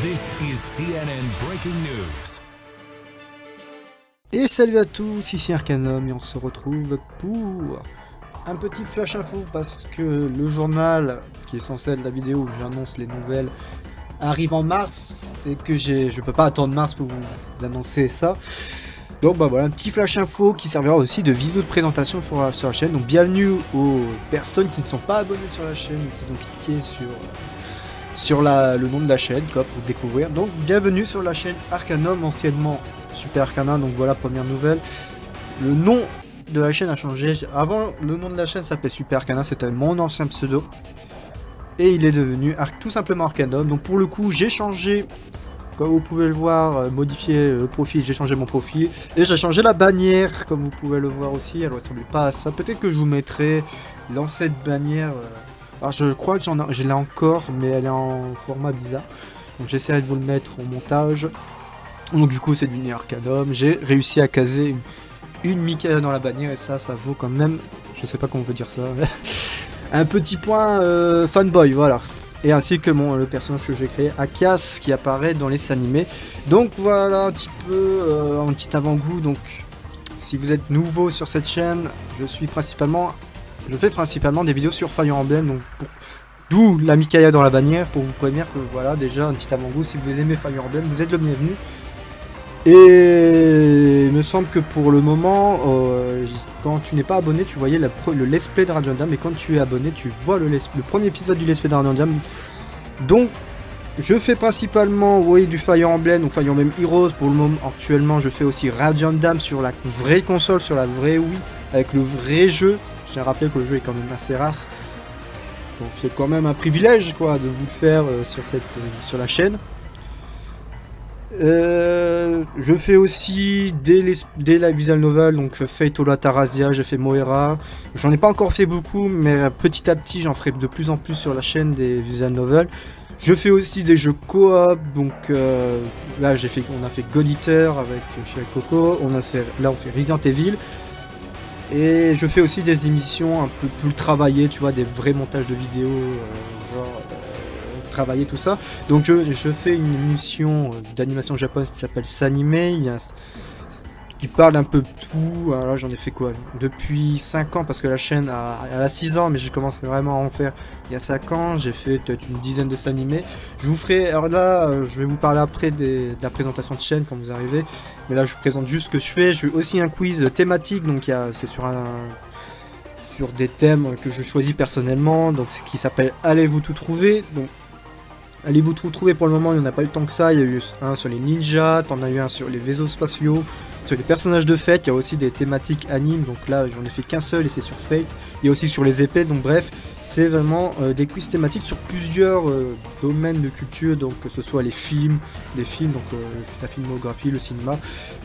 This is CNN Breaking News. Et salut à tous, ici Arcanum et on se retrouve pour un petit flash info parce que le journal qui est censé être la vidéo où j'annonce les nouvelles arrive en mars et que je peux pas attendre mars pour vous annoncer ça. Donc bah voilà, un petit flash info qui servira aussi de vidéo de présentation sur la chaîne. Donc bienvenue aux personnes qui ne sont pas abonnées sur la chaîne et qui ont cliqué sur le nom de la chaîne quoi, pour découvrir. Donc bienvenue sur la chaîne Arcanum, anciennement Super Arcana. Donc voilà, première nouvelle, le nom de la chaîne a changé. Avant, le nom de la chaîne s'appelait Super Arcana, c'était mon ancien pseudo et il est devenu tout simplement Arcanum. Donc pour le coup j'ai changé, comme vous pouvez le voir, modifier le profil, j'ai changé mon profil et j'ai changé la bannière comme vous pouvez le voir aussi. Elle ne ressemble pas à ça, peut-être que je vous mettrai l'ancienne bannière. Alors je crois que je l'ai encore, mais elle est en format bizarre. Donc j'essaierai de vous le mettre au montage. Donc du coup c'est du Arcanum. J'ai réussi à caser une Mikaela dans la bannière et ça vaut quand même, je sais pas comment on peut dire ça, un petit point fanboy, voilà. Et ainsi que le personnage que j'ai créé, Akias, qui apparaît dans les animés. Donc voilà un petit peu un petit avant-goût. Donc si vous êtes nouveau sur cette chaîne, je fais principalement des vidéos sur Fire Emblem, donc d'où la Mikaela dans la bannière, pour vous prévenir que voilà, déjà un petit avant-goût, si vous aimez Fire Emblem, vous êtes le bienvenu. Et il me semble que pour le moment, quand tu n'es pas abonné, tu voyais le let's play de Radiant Dam, et quand tu es abonné, tu vois le premier épisode du let's play de Radiant Dam. Donc, je fais principalement du Fire Emblem ou Fire Emblem Heroes pour le moment. Actuellement, je fais aussi Radiant Dam sur la vraie console, sur la vraie Wii, avec le vrai jeu. Je tiens à rappeler que le jeu est quand même assez rare. Donc c'est quand même un privilège quoi de vous le faire sur la chaîne. Je fais aussi des live visual novel, donc Fate Ola Tarazia, j'ai fait Moera. J'en ai pas encore fait beaucoup, mais petit à petit j'en ferai de plus en plus sur la chaîne des visual novels. Je fais aussi des jeux coop, donc là on a fait God Eater avec chez Coco, on fait Resident Evil. Et je fais aussi des émissions un peu plus travaillées, tu vois, des vrais montages de vidéos, travailler tout ça. Donc je fais une émission d'animation japonaise qui s'appelle Sanime, qui parle un peu de tout. Alors là j'en ai fait quoi depuis 5 ans, parce que la chaîne elle a 6 ans, mais j'ai commencé vraiment à en faire il y a 5 ans. J'ai fait peut-être une dizaine de Sanime. Je vous ferai, alors là je vais vous parler après de la présentation de chaîne quand vous arrivez, mais là je vous présente juste ce que je fais. Je fais aussi un quiz thématique, donc c'est sur des thèmes que je choisis personnellement, donc qui s'appelle Allez-vous tout trouver. Donc allez-vous tout trouver, pour le moment il n'y en a pas eu tant que ça. Il y a eu un sur les ninjas, t'en as eu un sur les vaisseaux spatiaux, sur les personnages de Fate. Il y a aussi des thématiques animes, donc là j'en ai fait qu'un seul et c'est sur Fate. Il y a aussi sur les épées, donc bref, c'est vraiment des quiz thématiques sur plusieurs domaines de culture, donc que ce soit les films, donc la filmographie, le cinéma,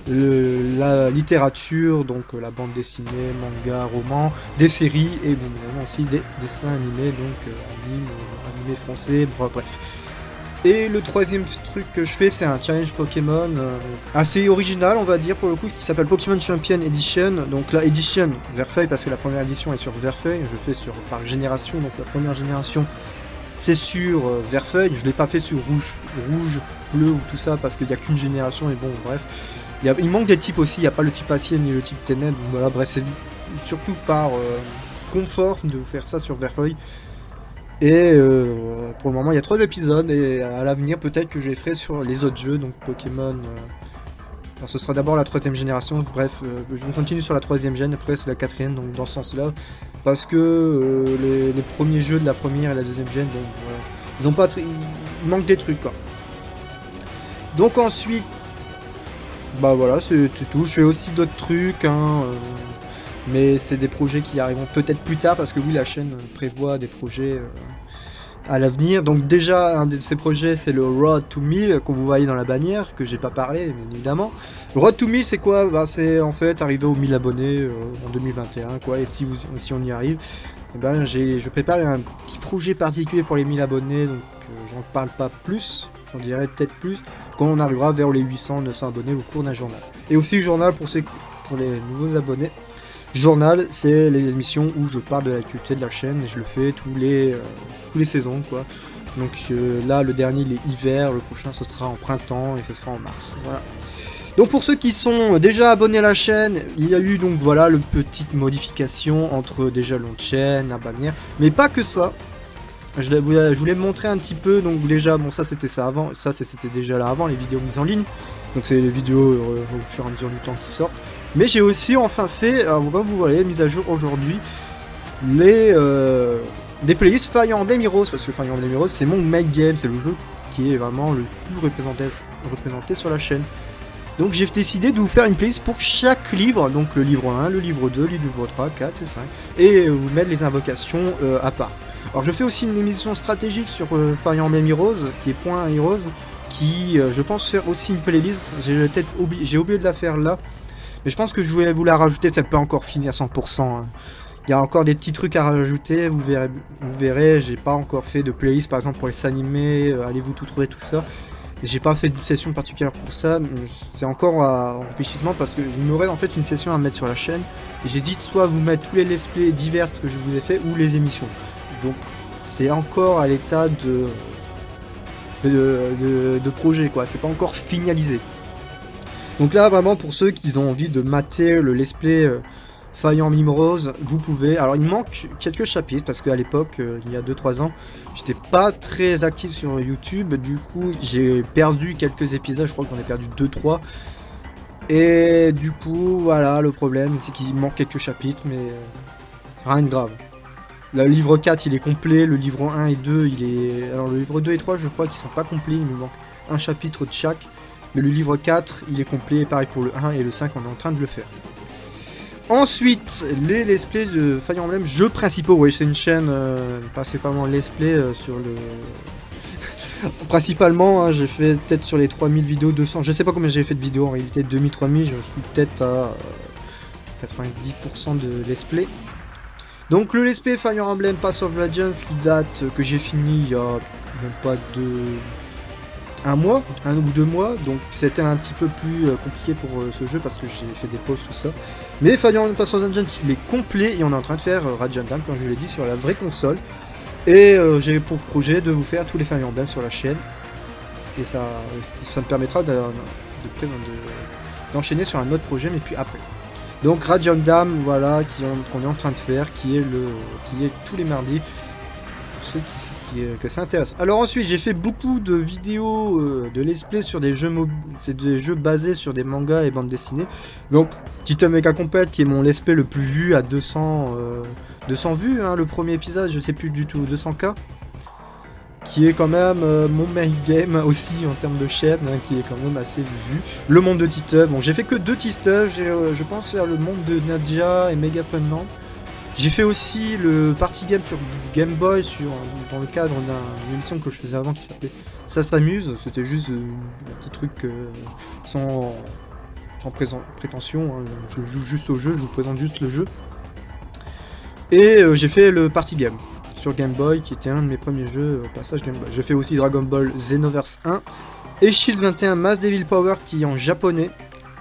la littérature, donc la bande dessinée, manga, roman, des séries et bien évidemment aussi des dessins animés, donc animés français, bref. Et le troisième truc que je fais, c'est un challenge Pokémon assez original, on va dire, pour le coup, qui s'appelle Pokémon Champion Edition. Donc la Edition Verfeuille, parce que la première édition est sur Verfeuille, je fais par génération. Donc la première génération, c'est sur Verfeuille. Je ne l'ai pas fait sur rouge, bleu ou tout ça, parce qu'il n'y a qu'une génération, et bon, bref. Il manque des types aussi, il n'y a pas le type acier ni le type ténèbres. Voilà, bref, c'est surtout par confort de faire ça sur Verfeuille. Et pour le moment il y a 3 épisodes, et à l'avenir peut-être que je les ferai sur les autres jeux, donc Pokémon. Alors ce sera d'abord la 3ème génération, bref, je continue sur la 3ème gène, après c'est la 4ème, donc dans ce sens là, parce que les premiers jeux de la première et la 2ème gène, donc voilà, il manque des trucs quoi. Donc ensuite, bah voilà, c'est tout. Je fais aussi d'autres trucs, hein, mais c'est des projets qui arriveront peut-être plus tard, parce que oui, la chaîne prévoit des projets à l'avenir. Donc déjà, un de ces projets, c'est le Road to 1000, qu'on vous voyez dans la bannière, que j'ai pas parlé, bien évidemment. Le Road to 1000, c'est quoi? Bah, c'est en fait arriver aux 1000 abonnés en 2021, quoi. Et si on y arrive, eh ben, je prépare un petit projet particulier pour les 1000 abonnés, donc j'en parle pas plus. J'en dirai peut-être plus quand on arrivera vers les 800-900 abonnés au cours d'un journal. Et aussi journal pour les nouveaux abonnés. Journal, c'est l'émission où je parle de l'actualité de la chaîne et je le fais tous les saisons quoi. Donc là, le dernier, il est hiver, le prochain, ce sera en printemps, et ce sera en mars. Voilà. Donc pour ceux qui sont déjà abonnés à la chaîne, il y a eu donc voilà le petite modification entre déjà l'autre chaîne, la bannière, mais pas que ça. Je voulais me montrer un petit peu, donc déjà, bon ça c'était ça avant, ça c'était déjà là avant, les vidéos mises en ligne. Donc c'est les vidéos au fur et à mesure du temps qui sortent. Mais j'ai aussi enfin fait, comme vous voyez, mise à jour aujourd'hui, des playlists Fire Emblem Heroes, parce que Fire Emblem Heroes c'est mon main game, c'est le jeu qui est vraiment le plus représenté sur la chaîne. Donc j'ai décidé de vous faire une playlist pour chaque livre, donc le livre 1, le livre 2, le livre 3, 4 et 5, et vous mettre les invocations à part. Alors je fais aussi une émission stratégique sur Fire Emblem Heroes, qui est Point Heroes, qui je pense faire aussi une playlist, j'ai oublié de la faire là, mais je pense que je voulais vous la rajouter, ça peut encore finir à 100%. Hein. Il y a encore des petits trucs à rajouter, vous verrez, j'ai pas encore fait de playlist par exemple pour les animés, allez-vous tout trouver tout ça. J'ai pas fait de session particulière pour ça, c'est encore en réfléchissement parce qu'il me reste en fait une session à mettre sur la chaîne. Et j'hésite soit à vous mettre tous les let's play diverses que je vous ai fait ou les émissions. Donc c'est encore à l'état de projet quoi, c'est pas encore finalisé. Donc là vraiment pour ceux qui ont envie de mater le let's play Fire Emblem Heroes, vous pouvez. Alors il manque quelques chapitres parce qu'à l'époque, il y a 2-3 ans, j'étais pas très actif sur YouTube. Du coup, j'ai perdu quelques épisodes. Je crois que j'en ai perdu 2-3. Et du coup, voilà, le problème, c'est qu'il manque quelques chapitres, mais rien de grave. Le livre 4, il est complet. Le livre 1 et 2, il est. Alors le livre 2 et 3, je crois qu'ils sont pas complets. Il me manque un chapitre de chaque. Mais le livre 4, il est complet. Et pareil pour le 1 et le 5, on est en train de le faire. Ensuite, les let's play de Fire Emblem, jeux principaux. Oui, c'est une chaîne principalement let's play sur le. Principalement, hein, j'ai fait peut-être sur les 3000 vidéos, 200. Je sais pas combien j'ai fait de vidéos en réalité, 2000-3000. Je suis peut-être à 90% de let's play. Donc, le let's play Fire Emblem Path of Legends qui date, que j'ai fini il y a même pas un ou 2 mois, donc c'était un petit peu plus compliqué pour ce jeu parce que j'ai fait des pauses, tout ça. Mais Fire Emblem Path of Legends, il est complet et on est en train de faire Radiant Dawn, comme je l'ai dit, sur la vraie console. Et j'ai pour projet de vous faire tous les Fire Emblem sur la chaîne. Et ça me permettra d'enchaîner sur un autre projet, mais puis après. Donc Radiant Dawn, voilà, qu'on est en train de faire, qui est tous les mardis. Ceux que ça intéresse. Alors ensuite j'ai fait beaucoup de vidéos de let's play sur des jeux c'est des jeux basés sur des mangas et bandes dessinées. Donc Titan Mecha Compete qui est mon let's play le plus vu à 200 vues, hein, le premier épisode, je sais plus du tout, 200K. Qui est quand même mon main game aussi en termes de chaîne, hein, qui est quand même assez vu. Le monde de Titan, bon j'ai fait que 2 Titan, je pense faire le monde de Nadja et Mega Funland. J'ai fait aussi le party game sur Game Boy dans le cadre d'une émission que je faisais avant qui s'appelait Ça s'amuse. C'était juste un petit truc sans prétention. Hein. Je joue juste au jeu, je vous présente juste le jeu. Et j'ai fait le party game sur Game Boy qui était un de mes premiers jeux au passage Game Boy. J'ai fait aussi Dragon Ball Xenoverse 1 et Shield 21 Mass Devil Power qui est en japonais.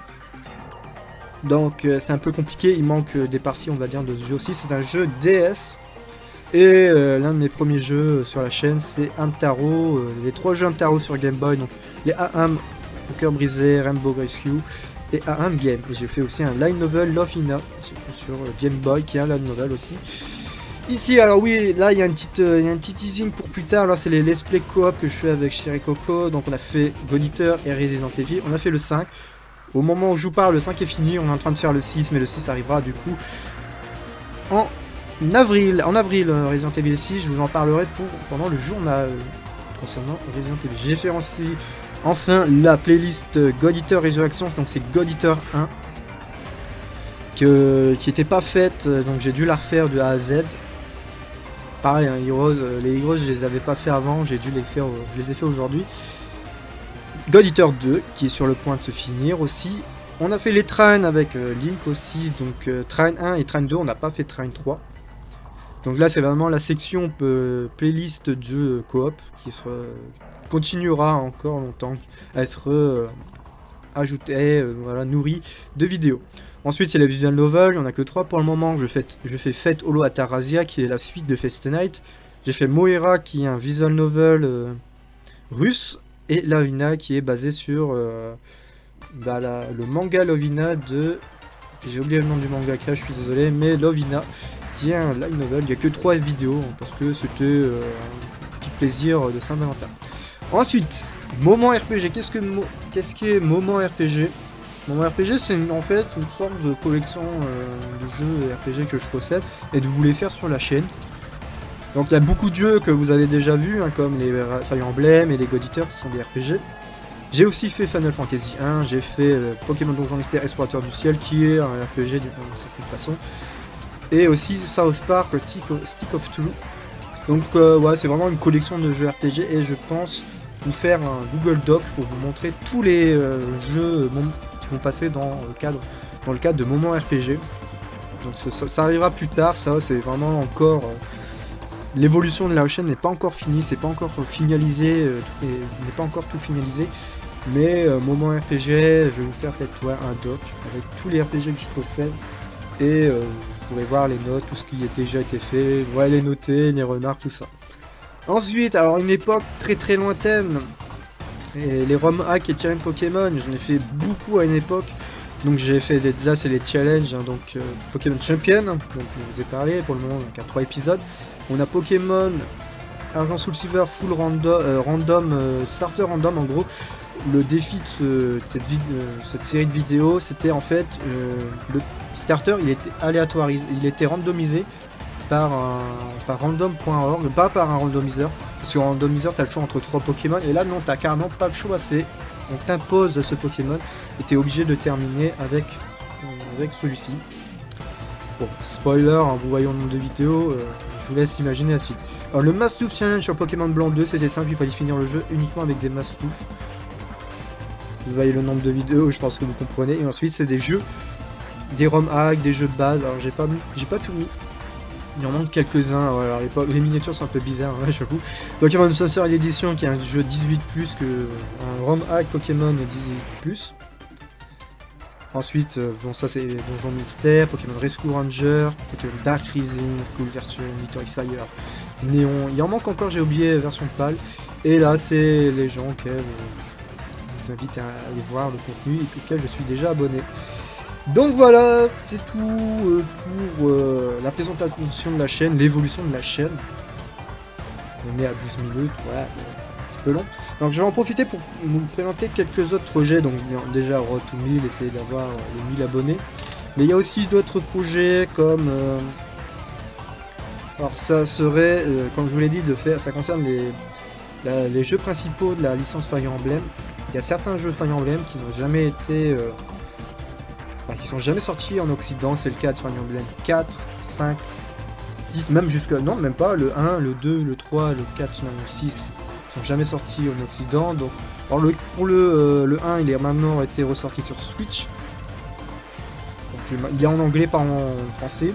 Donc c'est un peu compliqué, il manque des parties on va dire de ce jeu aussi, c'est un jeu DS. Et l'un de mes premiers jeux sur la chaîne c'est Hamtaro, les 3 jeux Hamtaro sur Game Boy, donc les Aham, Le Cœur Brisé, Rainbow Rescue et Aham Game. Et j'ai fait aussi un light novel Love Ina sur Game Boy qui est un light novel aussi. Ici alors oui, là il y a un petit teasing pour plus tard, là c'est les let's play coop que je fais avec Chéri Coco, donc on a fait God Eater et Resident Evil, on a fait le 5. Au moment où je vous parle, le 5 est fini, on est en train de faire le 6, mais le 6 arrivera du coup en avril. En avril, Resident Evil 6, je vous en parlerai pendant le journal concernant Resident Evil. J'ai fait aussi, enfin, la playlist God Eater Resurrection, donc c'est God Eater 1, qui n'était pas faite, donc j'ai dû la refaire de A à Z. Pareil, hein, les Heroes, je les avais pas fait avant, j'ai dû les faire, je les ai fait aujourd'hui. God Eater 2 qui est sur le point de se finir aussi. On a fait les trains avec Link aussi, donc Train 1 et Train 2, on n'a pas fait Train 3. Donc là c'est vraiment la section playlist de jeux coop qui continuera encore longtemps à être ajoutée, voilà, nourrie de vidéos. Ensuite c'est la visual novel, il n'y en a que 3 pour le moment. Je fais Fate Holo Atarasia qui est la suite de Fate Night. J'ai fait Moira qui est un visual novel russe et Lovina qui est basé sur le manga Lovina de... J'ai oublié le nom du mangaka, je suis désolé, mais Lovina qui est un light novel. Il n'y a que 3 vidéos parce que c'était un petit plaisir de Saint-Valentin. Ensuite, Moment RPG. Qu'est-ce qu'est Moment RPG? Moment RPG, c'est en fait une sorte de collection de jeux RPG que je possède et de vous les faire sur la chaîne. Donc il y a beaucoup de jeux que vous avez déjà vus, hein, comme les Fire Emblem et les God Eater qui sont des RPG. J'ai aussi fait Final Fantasy 1, j'ai fait Pokémon Donjon Mystère Explorateur du Ciel qui est un RPG d'une certaine façon. Et aussi South Park Stick of Truth. Donc ouais, c'est vraiment une collection de jeux RPG et je pense vous faire un Google Doc pour vous montrer tous les jeux qui vont passer dans le cadre de Moment RPG. Donc ça arrivera plus tard, ça c'est vraiment encore... l'évolution de la chaîne n'est pas encore finie, c'est pas encore finalisé, n'est pas encore tout finalisé. Mais Moment RPG, je vais vous faire peut-être un doc avec tous les RPG que je possède. Et vous pourrez voir les notes, tout ce qui a déjà été fait, ouais, les noter, les remarques, tout ça. Ensuite, alors une époque très très lointaine, et les ROM hacks et challenge Pokémon, j'en ai fait beaucoup à une époque. Donc j'ai fait là c'est les challenges, hein, donc Pokémon Champion, donc je vous ai parlé pour le moment, donc il y a 3 épisodes. On a Pokémon Argent Soul Silver Full Random, Starter Random. En gros, le défi de cette série de vidéos, c'était en fait le starter, il était aléatoirisé, il était randomisé par random.org, pas par un randomiseur. Sur un randomiseur, tu as le choix entre 3 Pokémon, et là non, tu n'as carrément pas le choix, on t'impose ce Pokémon, et tu es obligé de terminer avec celui-ci. Bon, spoiler, hein, vous voyez le nombre de vidéos, je vous laisse imaginer la suite. Alors le Mastouf Challenge sur Pokémon Blanc 2, c'était simple, il fallait finir le jeu uniquement avec des Mastouf. Vous voyez le nombre de vidéos, je pense que vous comprenez. Et ensuite c'est des jeux, des ROM hacks, des jeux de base. Alors j'ai pas tout mis. Il en manque quelques-uns. Voilà, les miniatures sont un peu bizarres, hein, j'avoue. Pokémon Sorcerer Edition qui est un jeu 18+, que un ROM hack Pokémon 18+. Ensuite, bon ça c'est Donjon Mystère, Pokémon Rescue Ranger, Pokémon Dark Rising, School Version, Victory Fire, Néon. Il en manque encore, j'ai oublié version PAL. Et là c'est les gens auxquels je vous invite à aller voir le contenu et auquel je suis déjà abonné. Donc voilà, c'est tout pour la présentation de la chaîne, l'évolution de la chaîne. On est à 12 minutes, voilà, c'est un petit peu long. Donc je vais en profiter pour vous présenter quelques autres projets. Donc déjà Road to 1000, essayer d'avoir les 1000 abonnés. Mais il y a aussi d'autres projets comme... alors ça serait, comme je vous l'ai dit, de faire, ça concerne les jeux principaux de la licence Fire Emblem. Il y a certains jeux Fire Emblem qui n'ont jamais été... qui sont jamais sortis en Occident. C'est le cas de Fire Emblem 4, 5, 6, même jusqu'à... non, même pas, le 1, le 2, le 3, le 4, même le 6... sont jamais sortis en Occident. Donc, alors pour le 1, il est maintenant été ressorti sur Switch. Donc, il est en anglais, pas en français.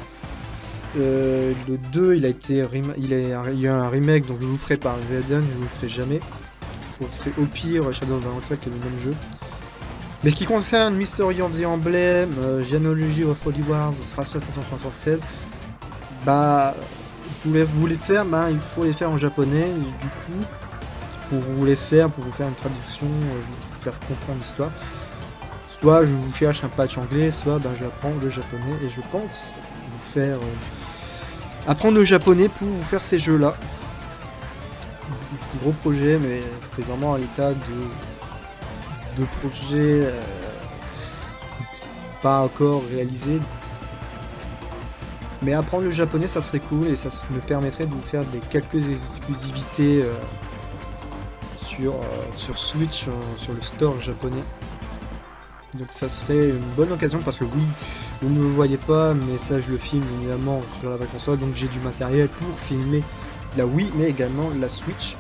Le 2, il y a un remake, donc je vous ferai par Raiden, je vous ferai jamais. Je vous ferai au pire Shadow of Valentia qui est le même jeu. Mais ce qui concerne Mystery of the Emblem, Genealogy of Holy Wars, Thracia 776, bah... vous les faire, il faut les faire en japonais. Et du coup, pour vous faire une traduction, vous faire comprendre l'histoire, soit je vous cherche un patch anglais, soit j'apprends le japonais. Et je pense vous faire apprendre le japonais pour vous faire ces jeux-là. C'est un gros projet, mais c'est vraiment à l'état de projet pas encore réalisé. Mais apprendre le japonais, ça serait cool et ça me permettrait de vous faire quelques exclusivités sur Switch, sur le store japonais. Donc ça serait une bonne occasion parce que oui, vous ne me voyez pas, mais ça je le filme évidemment sur la vraie console. Donc j'ai du matériel pour filmer la Wii, mais également la Switch.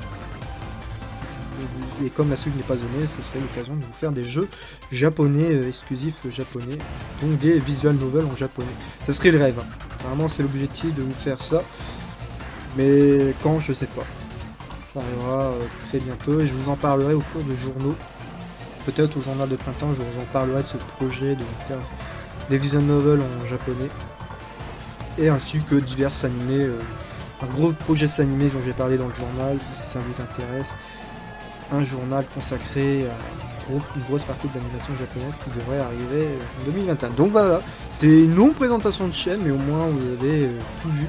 Et comme la Switch n'est pas zonée, ce serait l'occasion de vous faire des jeux japonais, exclusifs japonais, donc des visual novels en japonais. Ça serait le rêve, hein. Vraiment c'est l'objectif de vous faire ça, mais quand, je sais pas. Ça arrivera très bientôt et je vous en parlerai au cours de journaux. Peut-être au journal de printemps, je vous en parlerai de ce projet de vous faire des visual novels en japonais. Et ainsi que divers animés un gros projet s'animer dont j'ai parlé dans le journal, si ça vous intéresse. Un journal consacré à une grosse partie de l'animation japonaise qui devrait arriver en 2021. Donc voilà, c'est une longue présentation de chaîne, mais au moins vous avez tout vu.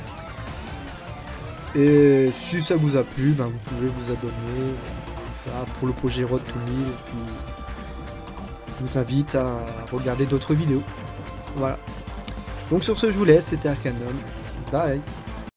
Et si ça vous a plu, ben, vous pouvez vous abonner ça pour le projet Road to 1000. Et puis je vous invite à regarder d'autres vidéos. Voilà. Donc sur ce, je vous laisse, c'était Arcanum. Bye.